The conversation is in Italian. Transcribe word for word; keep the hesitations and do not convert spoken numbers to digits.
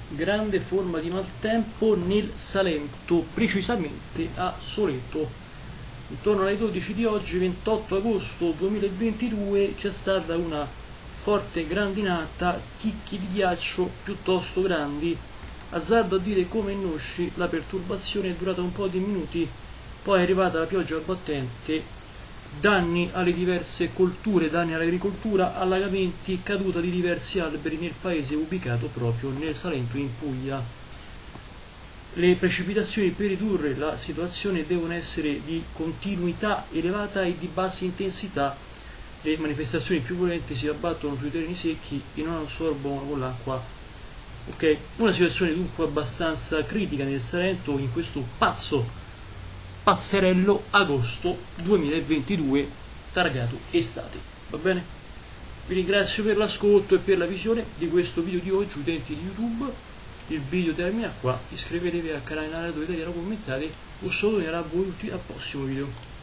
grande forma di maltempo nel Salento, precisamente a Soleto. Intorno alle dodici di oggi, ventotto agosto duemilaventidue, c'è stata una forte grandinata, chicchi di ghiaccio piuttosto grandi. Azzardo a dire come nosci, la perturbazione è durata un po' di minuti, poi è arrivata la pioggia battente, danni alle diverse colture, danni all'agricoltura, allagamenti, caduta di diversi alberi nel paese ubicato proprio nel Salento, in Puglia. Le precipitazioni per ridurre la situazione devono essere di continuità elevata e di bassa intensità. Le manifestazioni più violente si abbattono sui terreni secchi e non assorbono con l'acqua. Ok, una situazione dunque abbastanza critica nel Salento in questo pazzo pazzerello agosto duemilaventidue targato estate. Va bene? Vi ringrazio per l'ascolto e per la visione di questo video di oggi, utenti di YouTube. Il video termina qua, iscrivetevi al canale Narratore Italiano, commentate, un saluto a voi tutti, al prossimo video.